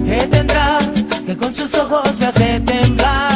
que tendrá, que con sus ojos me hace temblar.